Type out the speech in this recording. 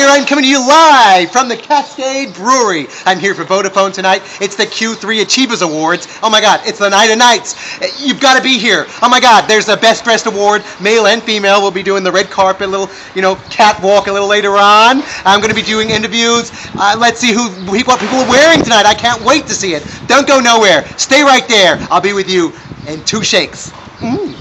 I'm coming to you live from the Cascade Brewery. I'm here for Vodafone tonight. It's the Q3 Achievers Awards. Oh my God, it's the night of nights. You've got to be here. Oh my God, there's a Best Dressed Award. Male and female will be doing the red carpet, a little, catwalk a little later on. I'm going to be doing interviews. Let's see what people are wearing tonight. I can't wait to see it. Don't go nowhere. Stay right there. I'll be with you in 2 shakes.